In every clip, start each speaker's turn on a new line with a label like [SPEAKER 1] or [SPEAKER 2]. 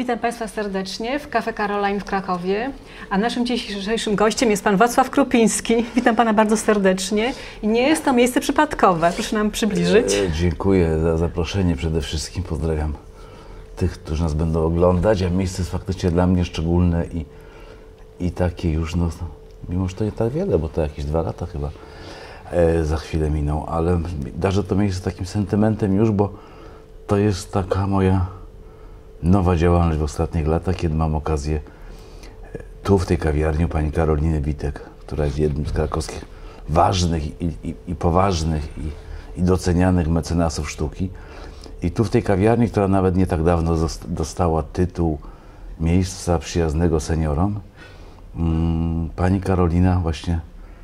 [SPEAKER 1] Witam Państwa serdecznie w Cafe Caroline w Krakowie, a naszym dzisiejszym gościem jest Pan Wacław Krupiński. Witam Pana bardzo serdecznie i nie jest to miejsce przypadkowe. Proszę nam przybliżyć.
[SPEAKER 2] Dziękuję za zaproszenie przede wszystkim. Pozdrawiam tych, którzy nas będą oglądać, a miejsce jest faktycznie dla mnie szczególne i takie już, no, mimo że to nie tak wiele, bo to jakieś 2 lata chyba za chwilę miną, ale darzę to miejsce takim sentymentem już, bo to jest taka moja nowa działalność w ostatnich latach, kiedy mam okazję tu w tej kawiarni u pani Karoliny Witek, która jest jednym z krakowskich ważnych i poważnych i docenianych mecenasów sztuki. I tu w tej kawiarni, która nawet nie tak dawno dostała tytuł miejsca przyjaznego seniorom, pani Karolina właśnie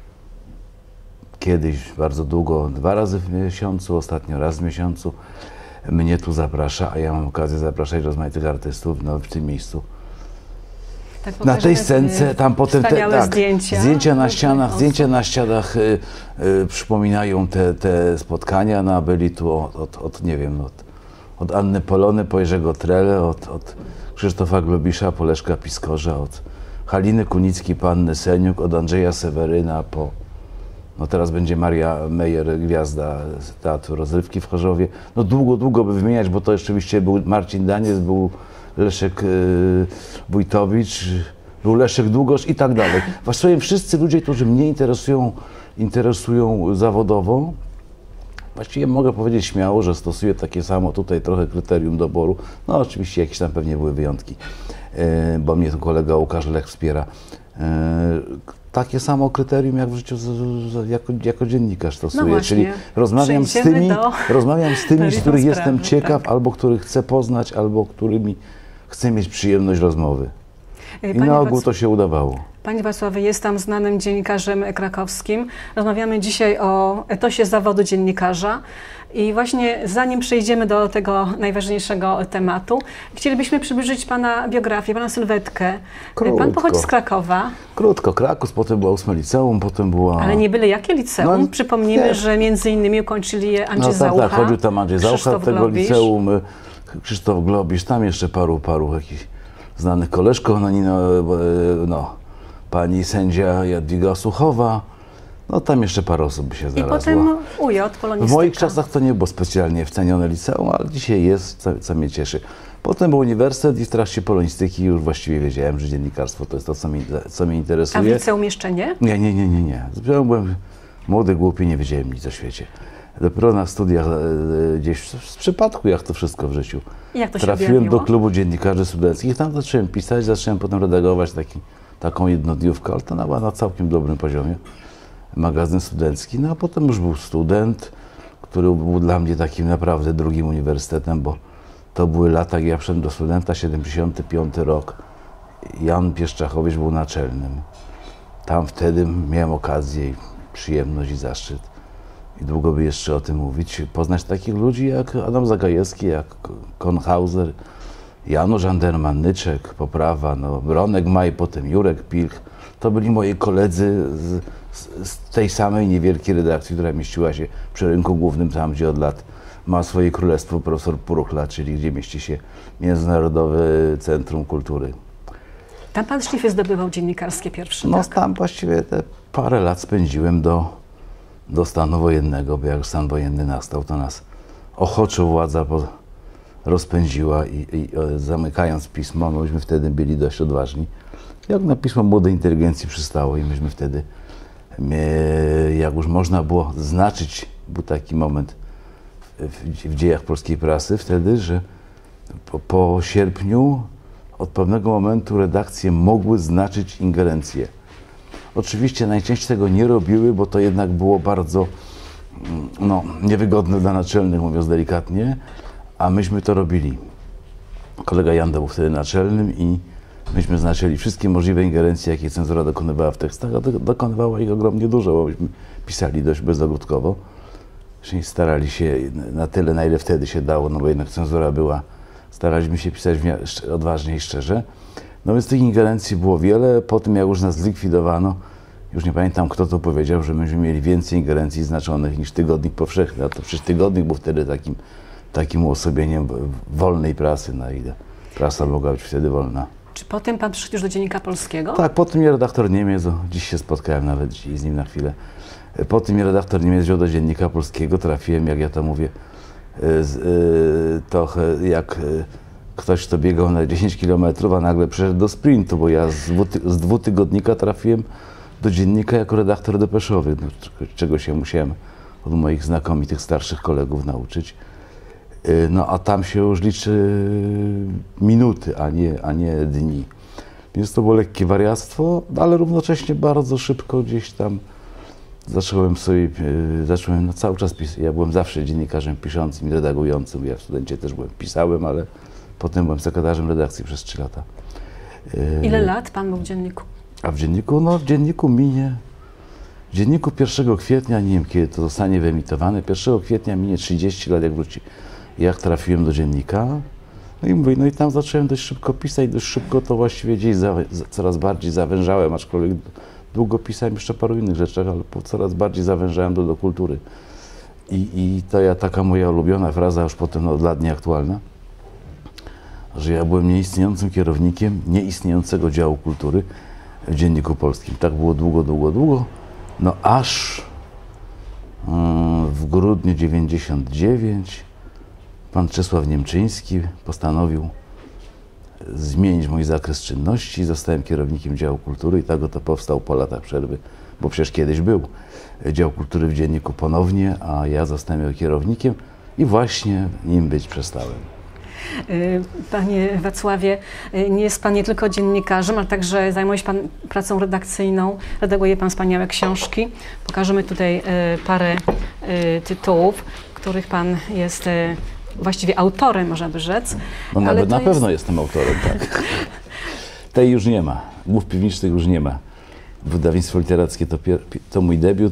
[SPEAKER 2] kiedyś, bardzo długo, 2 razy w miesiącu, ostatnio raz w miesiącu, mnie tu zaprasza, a ja mam okazję zapraszać rozmaitych artystów w tym miejscu.
[SPEAKER 1] Tak,
[SPEAKER 2] na tej scence, tam potem zdjęcia na ścianach przypominają te spotkania, no, a byli tu nie wiem, od Anny Polony po Jerzego Trele, od Krzysztofa Globisza po Leszka Piskorza, od Haliny Kunickiej po Annę Seniuk, od Andrzeja Seweryna po... No teraz będzie Maria Meyer, gwiazda Teatru Rozrywki w Chorzowie. No długo by wymieniać, bo to rzeczywiście był Marcin Daniec, był Leszek Wójtowicz, był Leszek Długosz i tak dalej. Właściwie wszyscy ludzie, którzy mnie interesują zawodowo, właściwie mogę powiedzieć śmiało, że stosuję takie samo tutaj trochę kryterium doboru. No oczywiście jakieś tam pewnie były wyjątki, bo mnie tu kolega Łukasz Lech wspiera. Takie samo kryterium jak w życiu jako dziennikarz stosuję,
[SPEAKER 1] no właśnie,
[SPEAKER 2] czyli rozmawiam z tymi, z których jestem ciekaw, tak, albo których chcę poznać, albo którymi chcę mieć przyjemność rozmowy. I na ogół to się udawało.
[SPEAKER 1] Panie Wacławie, jest tam znanym dziennikarzem krakowskim. Rozmawiamy dzisiaj o etosie zawodu dziennikarza. I właśnie zanim przejdziemy do tego najważniejszego tematu, chcielibyśmy przybliżyć Pana biografię, Pana sylwetkę.
[SPEAKER 2] Krótko.
[SPEAKER 1] Pan pochodzi z Krakowa.
[SPEAKER 2] Krótko, Kraków, potem była 8 liceum, potem była...
[SPEAKER 1] Ale nie byle jakie liceum. No, przypomnijmy, że między innymi ukończyli je Andrzej Zaucha,
[SPEAKER 2] tak, chodził tam Andrzej Zaucha, tego liceum, Krzysztof Globisz, tam jeszcze paru jakichś znanych koleżków, pani sędzia Jadwiga Osuchowa, no tam jeszcze parę osób by się znalazło.
[SPEAKER 1] I potem UJ, polonistyka.
[SPEAKER 2] W moich czasach to nie było specjalnie wcenione liceum, ale dzisiaj jest, co mnie cieszy. Potem był uniwersytet i w trakcie polonistyki już właściwie wiedziałem, że dziennikarstwo to jest to, co mnie interesuje.
[SPEAKER 1] A w liceum jeszcze nie?
[SPEAKER 2] Nie. Byłem młody, głupi, nie wiedziałem nic o świecie. Dopiero na studiach, gdzieś z przypadku, jak to wszystko w życiu,
[SPEAKER 1] jak to się
[SPEAKER 2] trafiłem
[SPEAKER 1] objawiło?
[SPEAKER 2] do klubu dziennikarzy studenckich. Tam zacząłem pisać, zacząłem potem redagować taką jednodniówkę, ale to była na całkiem dobrym poziomie. Magazyn studencki, no a potem już był student, który był dla mnie takim naprawdę drugim uniwersytetem, bo to były lata, jak ja wszedłem do studenta, 75 rok. Jan Pieszczachowicz był naczelnym. Tam wtedy miałem okazję, przyjemność i zaszczyt, i długo by jeszcze o tym mówić, poznać takich ludzi jak Adam Zagajewski, jak Konhauser, Janusz Anderman, Nyczek, Poprawa, Bronek Maj, potem Jurek Pilch. To byli moi koledzy z tej samej niewielkiej redakcji, która mieściła się przy rynku głównym, tam gdzie od lat ma swoje królestwo profesor Puruchla, czyli gdzie mieści się Międzynarodowe Centrum Kultury.
[SPEAKER 1] Tam pan szlify zdobywał dziennikarskie pierwsze,
[SPEAKER 2] No
[SPEAKER 1] tak?
[SPEAKER 2] tam właściwie te parę lat spędziłem do stanu wojennego, bo jak stan wojenny nastał, to nas ochoczo władza rozpędziła i zamykając pismo, no myśmy wtedy byli dość odważni. Jak na pismo młodej inteligencji przystało i myśmy wtedy, jak już można było znaczyć, był taki moment w dziejach polskiej prasy wtedy, że po sierpniu od pewnego momentu redakcje mogły znaczyć ingerencję. Oczywiście najczęściej tego nie robiły, bo to jednak było bardzo niewygodne dla naczelnych, mówiąc delikatnie, a myśmy to robili. Kolega Janda był wtedy naczelnym i myśmy znaczyli wszystkie możliwe ingerencje, jakie cenzura dokonywała w tekstach, a dokonywała ich ogromnie dużo, bo myśmy pisali dość bezogródkowo. Czyli starali się na tyle, na ile wtedy się dało, no bo jednak cenzura była, staraliśmy się pisać odważnie i szczerze. No więc tych ingerencji było wiele. Po tym, jak już nas zlikwidowano, już nie pamiętam, kto to powiedział, że myśmy mieli więcej ingerencji znaczonych niż Tygodnik Powszechny, a to przecież Tygodnik był wtedy takim uosobieniem wolnej prasy, na ile prasa mogła być wtedy wolna.
[SPEAKER 1] Czy potem pan przyszedł już do Dziennika Polskiego?
[SPEAKER 2] Tak, potem mnie redaktor Niemiec, dziś się spotkałem nawet z nim na chwilę, potem mnie redaktor Niemiec wziął do Dziennika Polskiego, trafiłem, jak ja to mówię, trochę jak ktoś, kto biegał na 10 km, a nagle przeszedł do sprintu, bo ja z dwutygodnika trafiłem do Dziennika jako redaktor depeszowy, czego się musiałem od moich znakomitych starszych kolegów nauczyć. No a tam się już liczy minuty, a nie dni. Więc to było lekkie wariactwo, ale równocześnie bardzo szybko gdzieś tam zacząłem cały czas pisać. Ja byłem zawsze dziennikarzem piszącym i redagującym. Ja w studencie też pisałem, ale potem byłem sekretarzem redakcji przez 3 lata.
[SPEAKER 1] Ile lat pan był w Dzienniku?
[SPEAKER 2] A w Dzienniku? No w Dzienniku minie. W Dzienniku 1 kwietnia, nie wiem kiedy to zostanie wyemitowane, 1 kwietnia minie 30 lat, jak trafiłem do Dziennika. No i mówię, no i tam zacząłem dość szybko pisać, dość szybko to właściwie gdzieś coraz bardziej zawężałem, aczkolwiek długo pisałem jeszcze o paru innych rzeczach, ale coraz bardziej zawężałem do kultury. I to taka moja ulubiona fraza, już potem od lat nieaktualna, że ja byłem nieistniejącym kierownikiem nieistniejącego działu kultury w Dzienniku Polskim. Tak było długo, no aż w grudniu 99 pan Czesław Niemczyński postanowił zmienić mój zakres czynności. Zostałem kierownikiem działu kultury i tak oto powstał po latach przerwy, bo przecież kiedyś był dział kultury w Dzienniku ponownie, a ja zostałem jego kierownikiem i właśnie nim być przestałem.
[SPEAKER 1] Panie Wacławie, nie jest pan nie tylko dziennikarzem, ale także zajmuje się pan pracą redakcyjną, redaguje pan wspaniałe książki. Pokażemy tutaj parę tytułów, których pan jest właściwie autorem, można by rzec.
[SPEAKER 2] No nawet na pewno jestem autorem, tak. Tej już nie ma, Głów piwniczych już nie ma. Wydawnictwo literackie to mój debiut.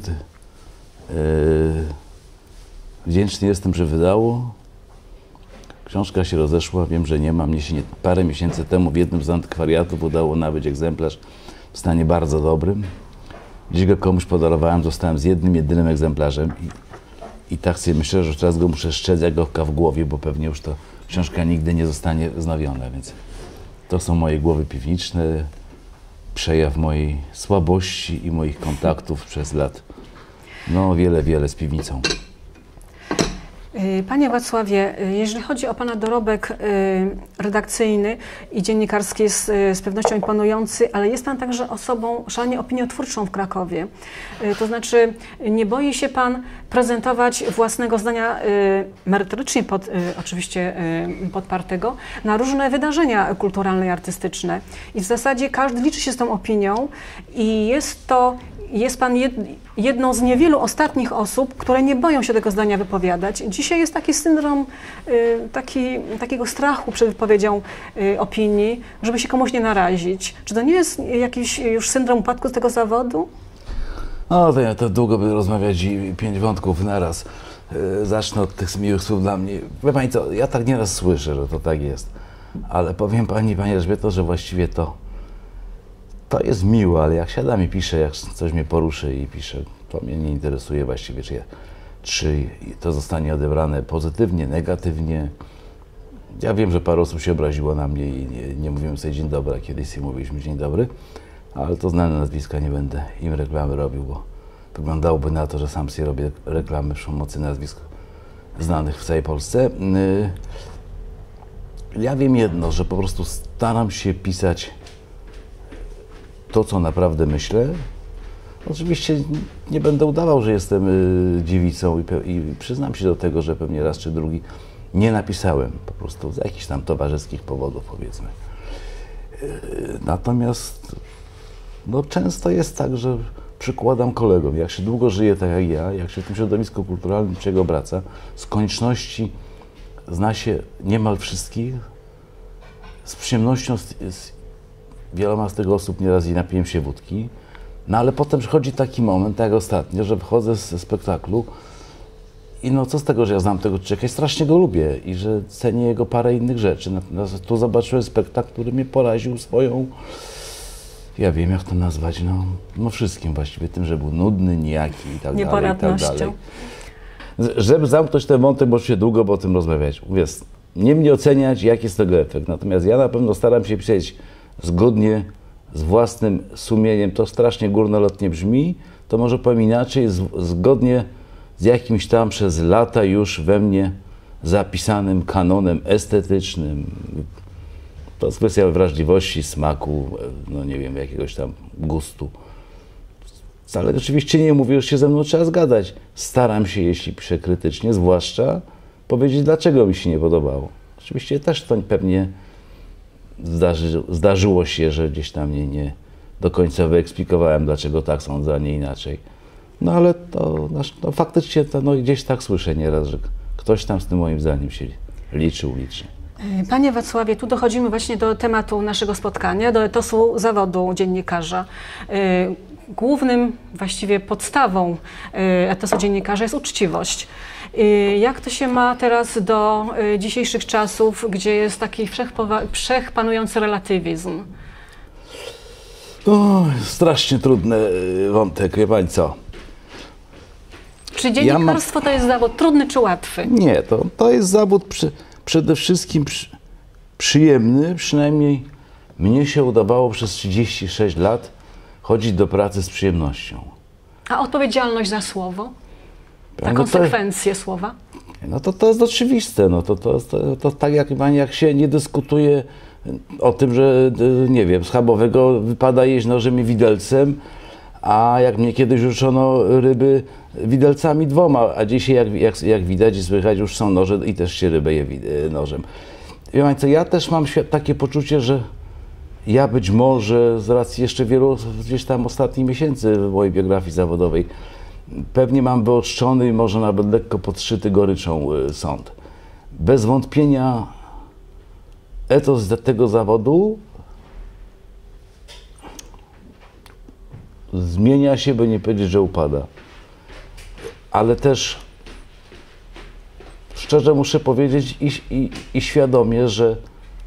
[SPEAKER 2] Wdzięczny jestem, że wydało. Książka się rozeszła, wiem, że nie ma. Mnie się parę miesięcy temu w jednym z antykwariatów udało nabyć egzemplarz w stanie bardzo dobrym. Dziś go komuś podarowałem, zostałem z jedynym egzemplarzem i tak sobie myślę, że teraz go muszę strzec jak oka w głowie, bo pewnie już to książka nigdy nie zostanie wznowiona, więc to są moje głowy piwniczne, przejaw mojej słabości i moich kontaktów przez lat. No wiele z piwnicą.
[SPEAKER 1] Panie Wacławie, jeżeli chodzi o pana dorobek redakcyjny i dziennikarski, jest z pewnością imponujący, ale jest pan także osobą szalenie opiniotwórczą w Krakowie. To znaczy, nie boi się pan prezentować własnego zdania merytorycznie, oczywiście podpartego, na różne wydarzenia kulturalne i artystyczne. I w zasadzie każdy liczy się z tą opinią i jest pan jedną z niewielu ostatnich osób, które nie boją się tego zdania wypowiadać. Dzisiaj jest taki syndrom takiego strachu przed wypowiedzią opinii, żeby się komuś nie narazić. Czy to nie jest jakiś już syndrom upadku z tego zawodu?
[SPEAKER 2] No to długo by rozmawiać i 5 wątków naraz. Zacznę od tych miłych słów dla mnie. Wie pani co, ja tak nieraz słyszę, że to tak jest. Ale powiem pani Elżbieto, że właściwie to jest miłe, ale jak siadam i piszę, jak coś mnie poruszy i piszę, to mnie nie interesuje właściwie, czy to zostanie odebrane pozytywnie, negatywnie. Ja wiem, że parę osób się obraziło na mnie i nie mówimy sobie dzień dobry, a kiedyś sobie mówiliśmy dzień dobry, ale to znane nazwiska, nie będę im reklamy robił, bo wyglądałoby na to, że sam sobie robię reklamy przy pomocy nazwisk znanych w całej Polsce. Ja wiem jedno, że po prostu staram się pisać to, co naprawdę myślę. Oczywiście nie będę udawał, że jestem dziewicą i przyznam się do tego, że pewnie raz czy drugi nie napisałem, po prostu z jakichś tam towarzyskich powodów, powiedzmy. Natomiast no, często jest tak, że przykładam kolegom, jak się długo żyje tak jak ja, jak się w tym środowisku kulturalnym czego obraca, z konieczności zna się niemal wszystkich, z przyjemnością z wieloma z tych osób nieraz i napiłem się wódki, no ale potem przychodzi taki moment, tak jak ostatnio, że wychodzę ze spektaklu i no co z tego, że ja znam tego człowieka i strasznie go lubię i że cenię jego parę innych rzeczy. Natomiast tu zobaczyłem spektakl, który mnie poraził swoją, ja wiem jak to nazwać, no wszystkim właściwie, tym, że był nudny, nijaki i tak dalej.
[SPEAKER 1] Nieporadnością.
[SPEAKER 2] Żeby zamknąć ten wątek, bo się długo o tym rozmawiać. Mówię, nie mnie oceniać, jaki jest tego efekt. Natomiast ja na pewno staram się pisać zgodnie z własnym sumieniem. To strasznie górnolotnie brzmi, to może powiem inaczej, zgodnie z jakimś tam przez lata już we mnie zapisanym kanonem estetycznym. To jest kwestia wrażliwości, smaku, no nie wiem, jakiegoś tam gustu. Ale oczywiście nie mówię, że się ze mną trzeba zgadać. Staram się, jeśli piszę krytycznie, zwłaszcza powiedzieć, dlaczego mi się nie podobało. Oczywiście też to pewnie zdarzyło się, że gdzieś tam nie do końca wyeksplikowałem, dlaczego tak sądzę, a nie inaczej. No ale to no, faktycznie to, no, gdzieś tak słyszę nieraz, że ktoś tam z tym moim zdaniem się liczy.
[SPEAKER 1] Panie Wacławie, tu dochodzimy właśnie do tematu naszego spotkania, do etosu zawodu dziennikarza. Głównym, właściwie podstawą etosu dziennikarza jest uczciwość. Jak to się ma teraz do dzisiejszych czasów, gdzie jest taki wszechpanujący relatywizm?
[SPEAKER 2] O, strasznie trudny wątek, wie pani co?
[SPEAKER 1] Czy dziennikarstwo to jest zawód trudny czy łatwy?
[SPEAKER 2] Nie, to jest zawód przede wszystkim przyjemny, przynajmniej mnie się udawało przez 36 lat chodzić do pracy z przyjemnością.
[SPEAKER 1] A odpowiedzialność za słowo? Za konsekwencje słowa?
[SPEAKER 2] No to jest oczywiste. No to tak jak się nie dyskutuje o tym, że nie wiem, schabowego wypada jeść nożem i widelcem, a jak mnie kiedyś uczono ryby widelcami 2, a dzisiaj jak widać i słychać już są noże i też się rybę je nożem. Wie pani co, ja też mam takie poczucie, że ja być może z racji jeszcze wielu gdzieś tam ostatnich miesięcy w mojej biografii zawodowej pewnie mam wyoszczony i może nawet lekko podszyty goryczą sąd. Bez wątpienia etos tego zawodu zmienia się, by nie powiedzieć, że upada. Ale też szczerze muszę powiedzieć i świadomie, że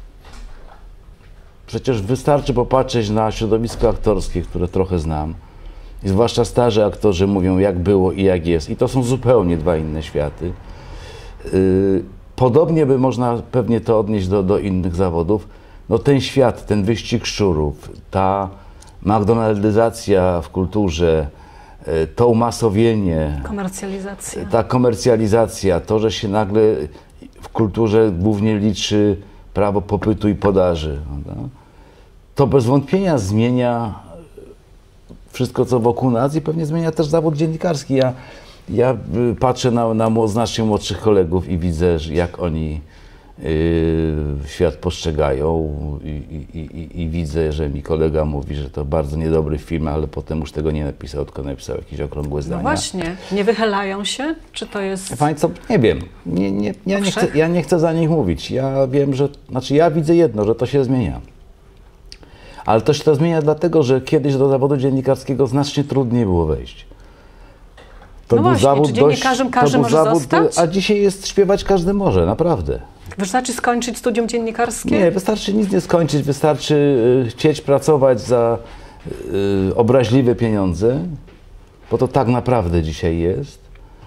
[SPEAKER 2] przecież wystarczy popatrzeć na środowisko aktorskie, które trochę znam. I zwłaszcza starzy aktorzy mówią, jak było i jak jest. I to są zupełnie dwa inne światy. Podobnie by można pewnie to odnieść do innych zawodów. No ten świat, ten wyścig szczurów, ta McDonaldyzacja w kulturze, to umasowienie, ta komercjalizacja, to, że się nagle w kulturze głównie liczy prawo popytu i podaży, prawda? To bez wątpienia zmienia wszystko, co wokół nas i pewnie zmienia też zawód dziennikarski. Ja patrzę na znacznie młodszych kolegów i widzę, jak oni świat postrzegają i widzę, że mi kolega mówi, że to bardzo niedobry film, ale potem już tego nie napisał, tylko napisał jakieś okrągłe zdania.
[SPEAKER 1] No właśnie, nie wychylają się? Czy to jest...
[SPEAKER 2] Pani co, nie wiem, ja nie chcę za nich mówić. Ja wiem, że, znaczy ja widzę jedno, że to się zmienia. Ale to się to zmienia dlatego, że kiedyś do zawodu dziennikarskiego znacznie trudniej było wejść.
[SPEAKER 1] To no był właśnie, zawód czy dziennikarzem każdy może zostać?
[SPEAKER 2] A dzisiaj jest śpiewać każdy może, naprawdę.
[SPEAKER 1] Wystarczy skończyć studium dziennikarskie?
[SPEAKER 2] Nie, wystarczy nic nie skończyć, wystarczy chcieć pracować za obraźliwe pieniądze, bo to tak naprawdę dzisiaj jest.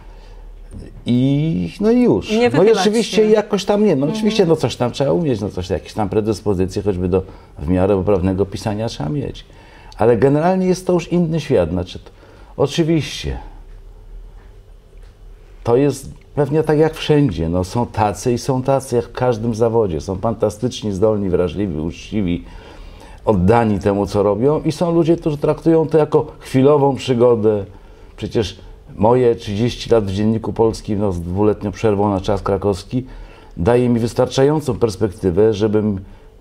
[SPEAKER 2] No i już.
[SPEAKER 1] Nie
[SPEAKER 2] no i oczywiście jakoś tam nie, no oczywiście no coś tam trzeba umieć, no coś, jakieś tam predyspozycje, choćby do w miarę poprawnego pisania trzeba mieć. Ale generalnie jest to już inny świat, znaczy oczywiście to jest pewnie tak jak wszędzie, no są tacy i są tacy jak w każdym zawodzie, są fantastyczni, zdolni, wrażliwi, uczciwi, oddani temu, co robią i są ludzie, którzy traktują to jako chwilową przygodę. Przecież moje 30 lat w Dzienniku Polskim, no z 2-letnią przerwą na czas krakowski, daje mi wystarczającą perspektywę, żebym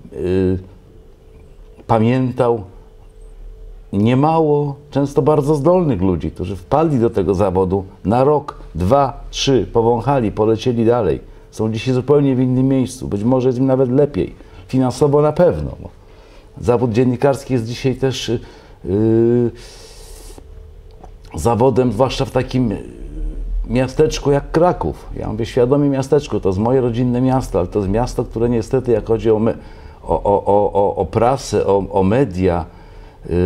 [SPEAKER 2] pamiętał niemało, często bardzo zdolnych ludzi, którzy wpadli do tego zawodu na rok, 2, 3, powąchali, polecieli dalej. Są dzisiaj zupełnie w innym miejscu, być może jest im nawet lepiej, finansowo na pewno. Zawód dziennikarski jest dzisiaj też zawodem, zwłaszcza w takim miasteczku jak Kraków. Ja mówię świadomie miasteczku, to jest moje rodzinne miasto, ale to jest miasto, które niestety, jak chodzi o prasę, o media,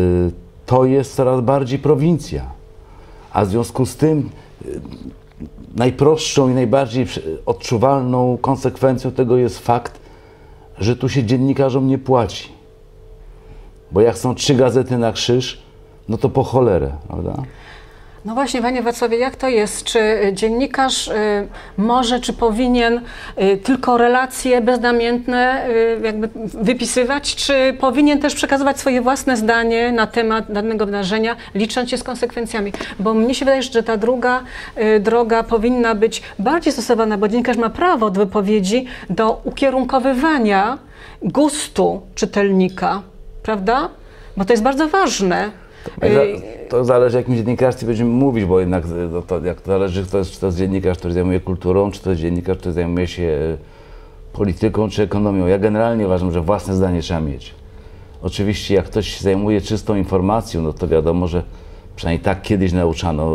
[SPEAKER 2] to jest coraz bardziej prowincja. A w związku z tym najprostszą i najbardziej odczuwalną konsekwencją tego jest fakt, że tu się dziennikarzom nie płaci. Bo jak są 3 gazety na krzyż, no to po cholerę, prawda?
[SPEAKER 1] No właśnie, panie Wacławie, jak to jest? Czy dziennikarz może, czy powinien tylko relacje beznamiętne jakby wypisywać, czy powinien też przekazywać swoje własne zdanie na temat danego wydarzenia, licząc się z konsekwencjami? Bo mnie się wydaje, że ta druga droga powinna być bardziej stosowana, bo dziennikarz ma prawo do wypowiedzi, do ukierunkowywania gustu czytelnika, prawda? Bo to jest bardzo ważne.
[SPEAKER 2] To zależy, o jakim dziennikarstwie będziemy mówić, bo jednak to zależy, czy to jest dziennikarz, który zajmuje kulturą, czy to jest dziennikarz, który zajmuje się polityką, czy ekonomią. Ja generalnie uważam, że własne zdanie trzeba mieć. Oczywiście, jak ktoś się zajmuje czystą informacją, no to wiadomo, że przynajmniej tak kiedyś nauczano,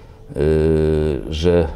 [SPEAKER 2] że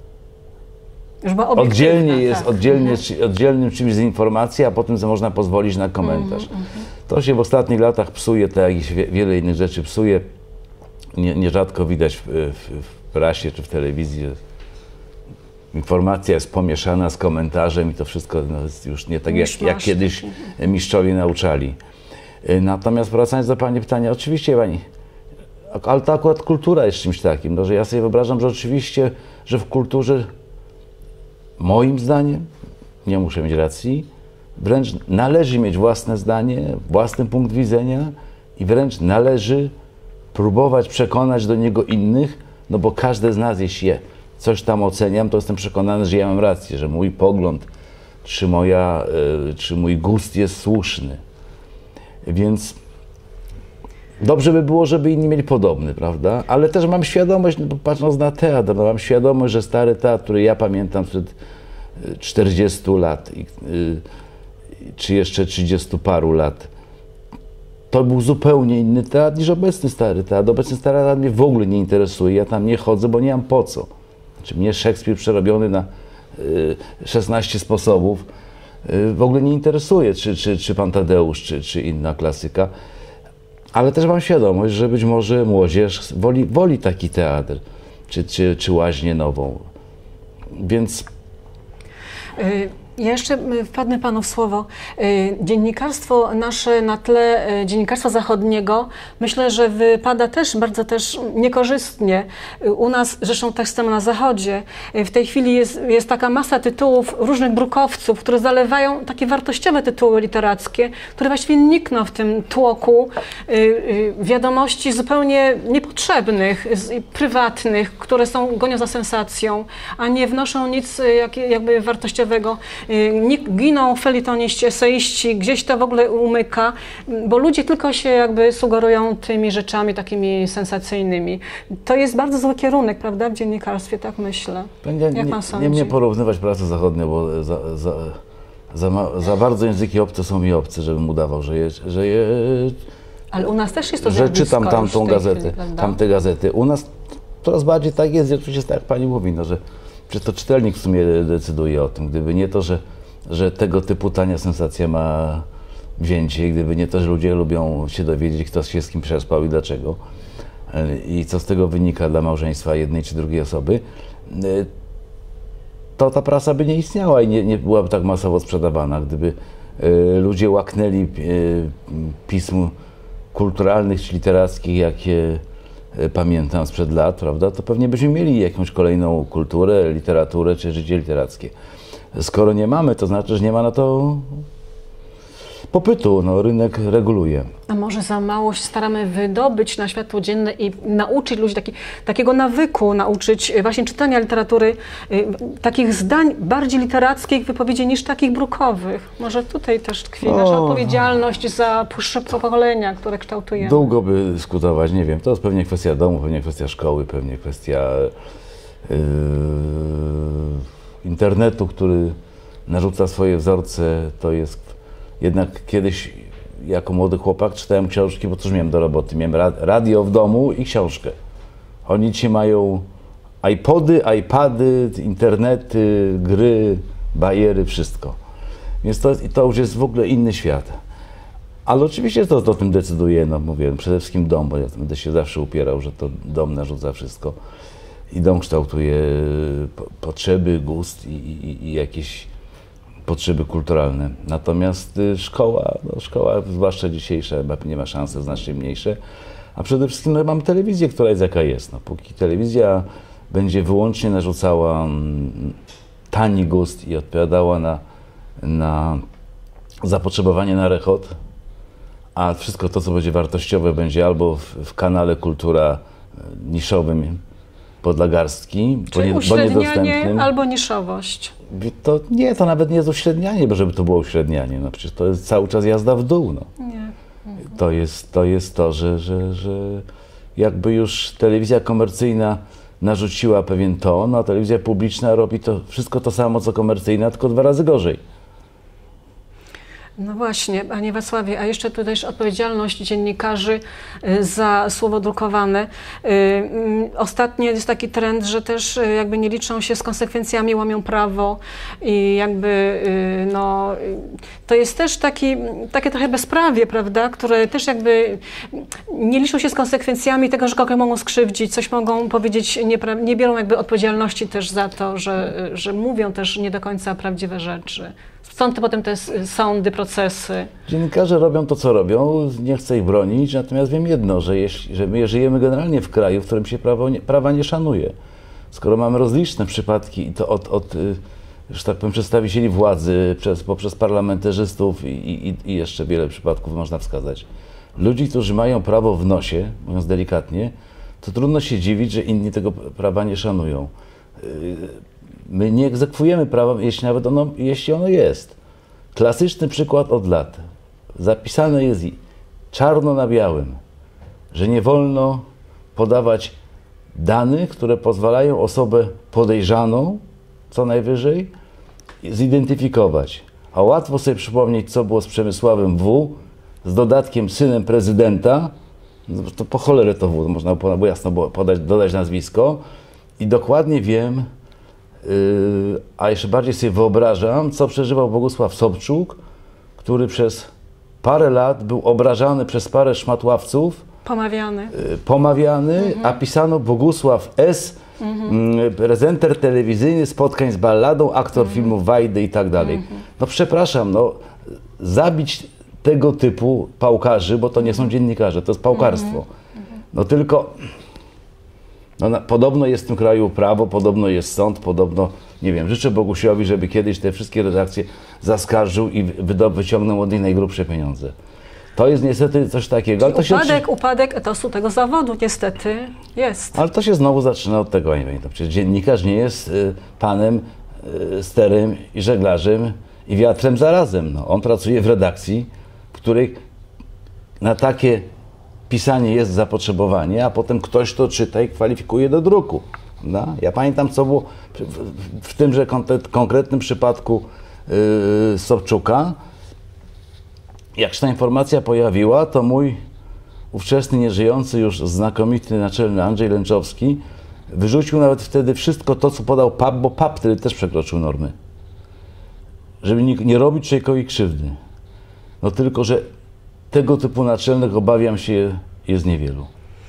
[SPEAKER 2] oddzielnym czymś z informacji, a potem można pozwolić na komentarz. To się w ostatnich latach psuje, tak jak wiele innych rzeczy psuje. Nierzadko widać w prasie czy w telewizji, że informacja jest pomieszana z komentarzem i to wszystko jest już nie tak, jak kiedyś mistrzowie nauczali. Natomiast wracając do pani pytania, oczywiście pani, ale to akurat kultura jest czymś takim, no, że ja sobie wyobrażam, że oczywiście, że w kulturze, moim zdaniem, nie muszę mieć racji, wręcz należy mieć własne zdanie, własny punkt widzenia i wręcz należy próbować przekonać do niego innych, no bo każdy z nas, jeśli coś tam oceniam, to jestem przekonany, że ja mam rację, że mój pogląd czy mój gust jest słuszny. Więc dobrze by było, żeby inni mieli podobny, prawda? Ale też mam świadomość, no, patrząc na teatr, no, mam świadomość, że stary teatr, który ja pamiętam sprzed 40 lat, czy jeszcze 30 paru lat, to był zupełnie inny teatr niż obecny stary teatr. Obecny stary teatr mnie w ogóle nie interesuje, ja tam nie chodzę, bo nie mam po co. Znaczy, mnie Szekspir przerobiony na 16 sposobów w ogóle nie interesuje, czy Pan Tadeusz, czy inna klasyka. Ale też mam świadomość, że być może młodzież woli taki teatr, czy łaźnię nową. Więc...
[SPEAKER 1] Ja jeszcze wpadnę panu w słowo. Dziennikarstwo nasze na tle dziennikarstwa zachodniego myślę, że wypada bardzo niekorzystnie. U nas, zresztą tak samo na Zachodzie, w tej chwili jest taka masa tytułów różnych brukowców, które zalewają takie wartościowe tytuły literackie, które właściwie nikną w tym tłoku wiadomości zupełnie niepotrzebnych, prywatnych, które gonią za sensacją, a nie wnoszą nic jakby wartościowego. Giną felietoniści, eseiści, gdzieś to w ogóle umyka, bo ludzie tylko się jakby sugerują tymi rzeczami takimi sensacyjnymi. To jest bardzo zły kierunek, prawda, w dziennikarstwie, tak myślę. Jak pan sądzi?
[SPEAKER 2] Nie porównywać pracy zachodniej, bo za bardzo języki obce są mi obce, żebym udawał, że je...
[SPEAKER 1] Ale u nas też jest to
[SPEAKER 2] że czytam tamtą gazetę, tamte gazety. U nas coraz bardziej tak jest, oczywiście tak jak pani mówi, no, że to czytelnik w sumie decyduje o tym. Gdyby nie to, że tego typu tania sensacja ma wzięcie, gdyby nie to, że ludzie lubią się dowiedzieć, kto się z kim przespał i dlaczego, i co z tego wynika dla małżeństwa jednej czy drugiej osoby, to ta prasa by nie istniała i nie byłaby tak masowo sprzedawana. Gdyby ludzie łaknęli pism kulturalnych czy literackich, jakie pamiętam sprzed lat, prawda, to pewnie byśmy mieli jakąś kolejną kulturę, literaturę czy życie literackie. Skoro nie mamy, to znaczy, że nie ma na to popytu, no, rynek reguluje.
[SPEAKER 1] A może za mało się staramy wydobyć na światło dzienne i nauczyć ludzi takiego nawyku, nauczyć właśnie czytania literatury, takich zdań bardziej literackich wypowiedzi niż takich brukowych. Może tutaj też tkwi nasza odpowiedzialność za pokolenia, które kształtujemy.
[SPEAKER 2] Długo by dyskutować, nie wiem. To jest pewnie kwestia domu, pewnie kwestia szkoły, pewnie kwestia internetu, który narzuca swoje wzorce. To jest jednak kiedyś jako młody chłopak czytałem książki, bo cóż miałem do roboty? Miałem radio w domu i książkę. Oni dzisiaj mają iPody, iPady, internety, gry, bajery, wszystko. Więc to już jest w ogóle inny świat. Ale oczywiście to o tym decyduje, no mówię, przede wszystkim dom, bo ja będę się zawsze upierał, że to dom narzuca wszystko. i dom kształtuje potrzeby, gust i jakieś potrzeby kulturalne. Natomiast szkoła, zwłaszcza dzisiejsza, nie ma szansy, znacznie mniejsze. A przede wszystkim mamy telewizję, która jest jaka jest. Póki telewizja będzie wyłącznie narzucała tani gust i odpowiadała na zapotrzebowanie na rechot, a wszystko to, co będzie wartościowe, będzie albo w kanale Kultura niszowym dla garstki,
[SPEAKER 1] czyli uśrednianie albo niszowość.
[SPEAKER 2] To nawet nie jest uśrednianie, bo żeby to było uśrednianie. No przecież to jest cały czas jazda w dół. No.
[SPEAKER 1] Nie.
[SPEAKER 2] To jest to, że jakby już telewizja komercyjna narzuciła pewien ton, a telewizja publiczna robi to wszystko to samo, co komercyjna, tylko 2 razy gorzej.
[SPEAKER 1] No właśnie, panie Wacławie, a jeszcze tutaj odpowiedzialność dziennikarzy za słowo drukowane. Ostatnio jest taki trend, że też jakby nie liczą się z konsekwencjami, łamią prawo i jakby no, to jest też takie trochę bezprawie, prawda, które też jakby nie liczą się z konsekwencjami tego, że kogoś mogą skrzywdzić, coś mogą powiedzieć, nie biorą jakby odpowiedzialności też za to, że mówią też nie do końca prawdziwe rzeczy. Stąd potem te sądy, procesy.
[SPEAKER 2] Dziennikarze robią to, co robią, nie chcę ich bronić, natomiast wiem jedno, że my żyjemy generalnie w kraju, w którym się prawa nie szanuje. Skoro mamy rozliczne przypadki i to od że tak powiem, przedstawicieli władzy, poprzez parlamentarzystów i jeszcze wiele przypadków można wskazać. Ludzi, którzy mają prawo w nosie, mówiąc delikatnie, to trudno się dziwić, że inni tego prawa nie szanują. My nie egzekwujemy prawa, jeśli ono jest. Klasyczny przykład od lat. Zapisane jest czarno na białym, że nie wolno podawać danych, które pozwalają osobę podejrzaną, co najwyżej, zidentyfikować. A łatwo sobie przypomnieć, co było z Przemysławem W., z dodatkiem synem prezydenta, to po cholerę to W., można było jasno dodać nazwisko i dokładnie wiem, a jeszcze bardziej sobie wyobrażam, co przeżywał Bogusław Sobczuk, który przez parę lat był obrażany przez parę szmatławców. Pomawiany, a pisano Bogusław S., prezenter telewizyjny, spotkań z balladą, aktor filmów Wajdy i tak dalej. No przepraszam, no zabić tego typu pałkarzy, bo to nie są dziennikarze, to jest pałkarstwo. No tylko... No, podobno jest w tym kraju prawo, podobno jest sąd, podobno, nie wiem, życzę Bogusiowi, żeby kiedyś te wszystkie redakcje zaskarżył i wyciągnął od nich najgrubsze pieniądze. To jest niestety coś takiego. Ale
[SPEAKER 1] upadek etosu tego zawodu niestety jest.
[SPEAKER 2] Ale to się znowu zaczyna od tego, nie wiem, przecież dziennikarz nie jest panem, sterem i żeglarzem i wiatrem zarazem. No, on pracuje w redakcji, w której na takie pisanie jest zapotrzebowanie, a potem ktoś to czyta i kwalifikuje do druku. No? Ja pamiętam, co było w tymże konkretnym przypadku Sobczuka. Jak się ta informacja pojawiła, to mój ówczesny, nieżyjący już znakomity naczelny Andrzej Lęczowski wyrzucił nawet wtedy wszystko to, co podał PAP, bo PAP wtedy też przekroczył normy. Żeby nie robić człowiekowi krzywdy. No tylko, że tego typu naczelnych, obawiam się, jest niewielu.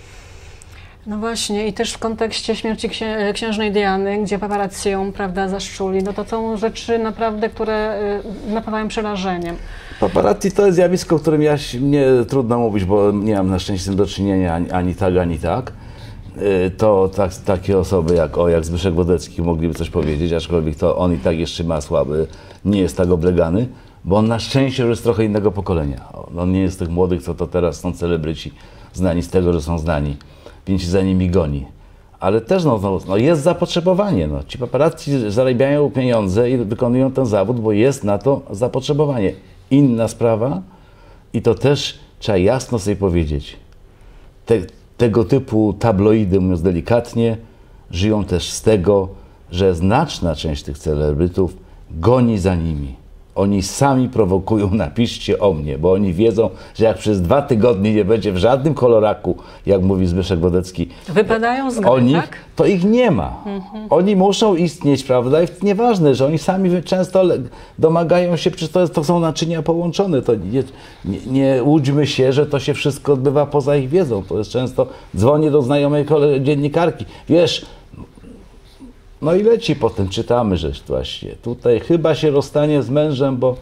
[SPEAKER 1] No właśnie, i też w kontekście śmierci księżnej Diany, gdzie paparazzi ją, prawda, zaszczuli, no to są rzeczy naprawdę, które napawają przerażeniem.
[SPEAKER 2] Paparazzi to jest zjawisko, o którym mnie trudno mówić, bo nie mam na szczęście z tym do czynienia ani tak, ani tak. To takie osoby jak Zbyszek Wodecki mogliby coś powiedzieć, aczkolwiek to on i tak jeszcze ma słaby, nie jest tak oblegany, bo on na szczęście już jest trochę innego pokolenia. On nie jest z tych młodych, co to teraz są celebryci, znani z tego, że są znani, więc się za nimi goni. Ale też jest zapotrzebowanie. No. Ci paparazzi zarabiają pieniądze i wykonują ten zawód, bo jest na to zapotrzebowanie. Inna sprawa, i to też trzeba jasno sobie powiedzieć, tego typu tabloidy, mówiąc delikatnie, żyją też z tego, że znaczna część tych celebrytów goni za nimi. Oni sami prowokują, napiszcie o mnie, bo oni wiedzą, że jak przez 2 tygodnie nie będzie w żadnym koloraku, jak mówi Zbyszek Wodecki,
[SPEAKER 1] wypadają z gry, tak?
[SPEAKER 2] To ich nie ma. Oni muszą istnieć, prawda? I nieważne, że oni sami często domagają się, przecież to są naczynia połączone. To nie łudźmy się, że to się wszystko odbywa poza ich wiedzą. To jest często, dzwonię do znajomej dziennikarki. Wiesz, No i leci potem, czytamy, że właśnie tutaj chyba się rozstanie z mężem, bo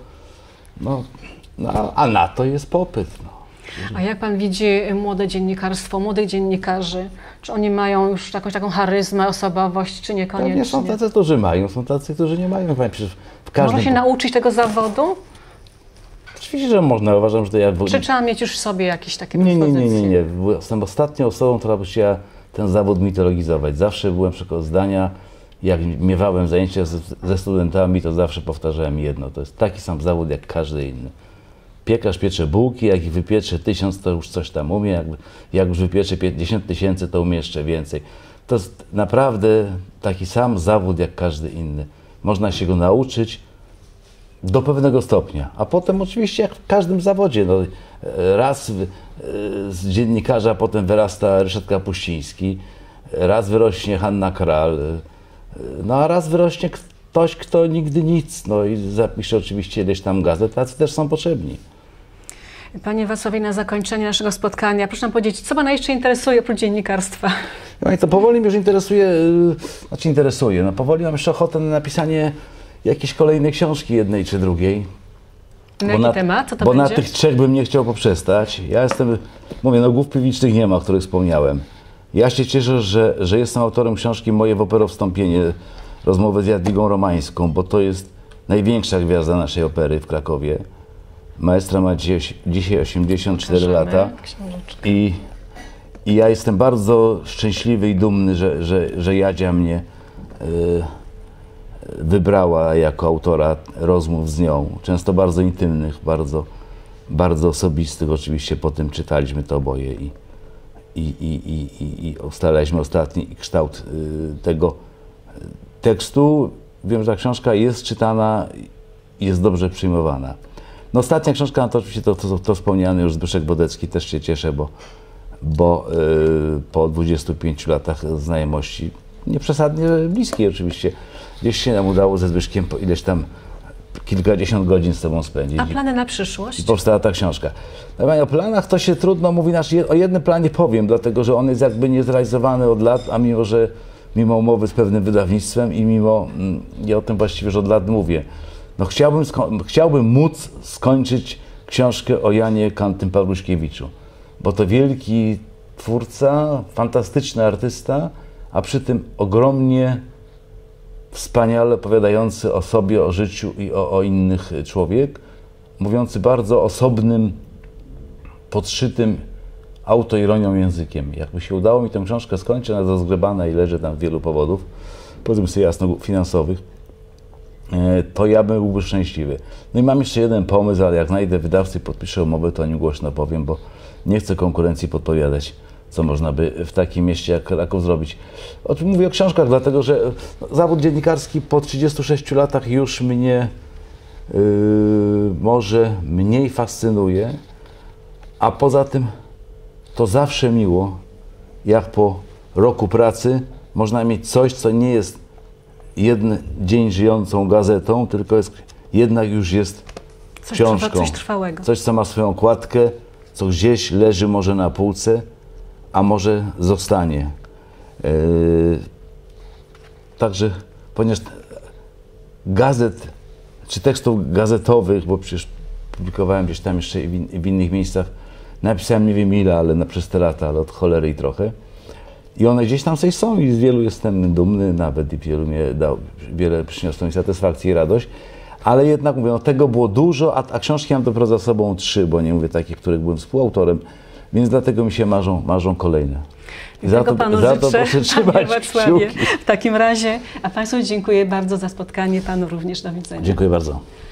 [SPEAKER 2] a na to jest popyt. No.
[SPEAKER 1] A jak pan widzi młode dziennikarstwo, młodych dziennikarzy? Czy oni mają już jakąś taką charyzmę, osobowość, czy niekoniecznie?
[SPEAKER 2] Pewnie są tacy, którzy mają, są tacy, którzy nie mają. Przecież w każdym...
[SPEAKER 1] Można się nauczyć tego zawodu?
[SPEAKER 2] Oczywiście, że można. Uważam, że to ja...
[SPEAKER 1] Czy trzeba mieć już w sobie jakieś takie
[SPEAKER 2] predyspozycje? Nie. Jestem ostatnią osobą, która by chciała ten zawód mitologizować. Zawsze byłem tego zdania, jak miewałem zajęcia ze studentami, to zawsze powtarzałem jedno. To jest taki sam zawód, jak każdy inny. Piekarz piecze bułki, jak ich wypiecze 1000, to już coś tam umie. Jak już wypiecze 50 000, to umie jeszcze więcej. To jest naprawdę taki sam zawód, jak każdy inny. Można się go nauczyć do pewnego stopnia. A potem oczywiście, jak w każdym zawodzie, no, raz z dziennikarza potem wyrasta Ryszard Kapuściński, raz wyrośnie Hanna Kral, no a raz wyrośnie ktoś, kto nigdy nic, no i zapisze oczywiście ileś tam gazet, tacy też są potrzebni.
[SPEAKER 1] Panie Wacławie, na zakończenie naszego spotkania, proszę nam powiedzieć, co pana jeszcze interesuje oprócz dziennikarstwa?
[SPEAKER 2] No i to powoli mnie już interesuje, no powoli mam jeszcze ochotę na napisanie jakiejś kolejnej książki, jednej czy drugiej.
[SPEAKER 1] Na jaki temat? Co to
[SPEAKER 2] bo
[SPEAKER 1] będzie?
[SPEAKER 2] Na tych 3 bym nie chciał poprzestać. Ja jestem, mówię, no głów piwniczych nie ma, o których wspomniałem. Ja się cieszę, że jestem autorem książki Moje w operę wstąpienie, rozmowy z Jadwigą Romańską, bo to jest największa gwiazda naszej opery w Krakowie. Maestra ma dzisiaj 84 lata i ja jestem bardzo szczęśliwy i dumny, że Jadzia mnie wybrała jako autora rozmów z nią, często bardzo intymnych, bardzo osobistych. Oczywiście potem czytaliśmy to oboje i ustalaliśmy ostatni kształt tego tekstu. Wiem, że ta książka jest czytana i jest dobrze przyjmowana. No, ostatnia książka, no to oczywiście to wspomniany już Zbyszek Bodecki, też się cieszę, bo po 25 latach znajomości, nieprzesadnie bliskiej oczywiście, gdzieś się nam udało ze Zbyszkiem ileś tam kilkadziesiąt godzin z sobą spędzić.
[SPEAKER 1] A plany na przyszłość?
[SPEAKER 2] I powstała ta książka. O planach to się trudno mówi, o jednym planie powiem, dlatego że on jest jakby niezrealizowany od lat, a mimo umowy z pewnym wydawnictwem i ja o tym właściwie już od lat mówię. No chciałbym móc skończyć książkę o Janie Kantym Pawluśkiewiczu, bo to wielki twórca, fantastyczny artysta, a przy tym ogromnie wspaniale opowiadający o sobie, o życiu i o innych człowiek, mówiący bardzo osobnym, podszytym autoironią językiem. Jakby się udało mi tę książkę skończyć, ona jest rozgrzebana i leży tam z wielu powodów, powiedzmy sobie jasno finansowych, to ja byłby szczęśliwy. No i mam jeszcze jeden pomysł, ale jak znajdę wydawcę i podpiszę umowę, to o nim głośno powiem, bo nie chcę konkurencji podpowiadać, co można by w takim mieście jak Kraków zrobić. Mówię o książkach, dlatego że zawód dziennikarski po 36 latach już mnie może mniej fascynuje, a poza tym to zawsze miło, jak po roku pracy można mieć coś, co nie jest jeden dzień żyjącą gazetą, tylko jednak już jest książką.
[SPEAKER 1] Coś trwałego.
[SPEAKER 2] Coś, co ma swoją okładkę, co gdzieś leży może na półce, a może zostanie. Także, ponieważ gazet, czy tekstów gazetowych, bo przecież publikowałem gdzieś tam jeszcze w innych miejscach, napisałem nie wiem ile, ale przez te lata, ale od cholery i trochę. I one gdzieś tam coś są i z wielu jestem dumny, nawet i wiele przyniosło mi satysfakcję i radość. Ale jednak mówię, no tego było dużo, a książki mam dopiero za sobą 3, bo nie mówię takich, których byłem współautorem, więc dlatego mi się marzą kolejne.
[SPEAKER 1] Za to proszę trzymać kciuki. W takim razie, a Państwu dziękuję bardzo za spotkanie, Panu również, do widzenia.
[SPEAKER 2] Dziękuję bardzo.